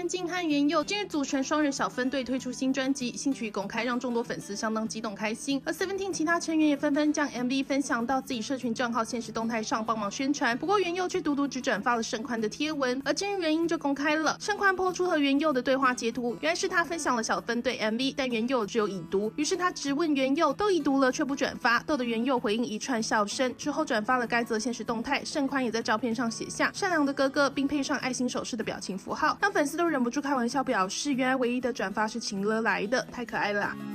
珑和元佑近日组成双人小分队推出新专辑，新曲公开让众多粉丝相当激动开心。而 Seventeen 其他成员也纷纷将 MV 分享到自己社群账号限时动态上帮忙宣传。不过元佑却独独只转发了盛宽的贴文，而真原因就公开了。盛宽抛出和元佑的对话截图，原来是他分享了小分队 MV， 但元佑只有已读，于是他质问元佑都已读了却不转发，逗得元佑回应一串笑声，之后转发了该则限时动态。盛宽也在照片上写下善良的哥哥，并配上爱心手势的表情符号，让粉丝都忍不住开玩笑表示，原来唯一的转发是情勒来的，太可爱了啦。